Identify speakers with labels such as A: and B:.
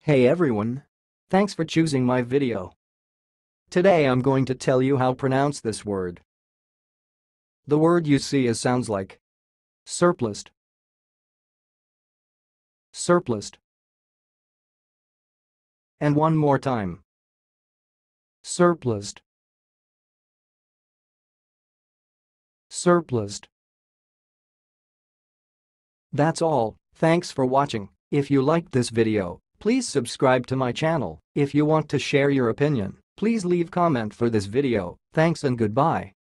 A: Hey everyone! Thanks for choosing my video. Today I'm going to tell you how to pronounce this word. The word you see sounds like surpliced. Surpliced. And one more time. Surpliced. Surpliced. That's all. Thanks for watching. If you liked this video, please subscribe to my channel. If you want to share your opinion, please leave comment for this video. Thanks and goodbye.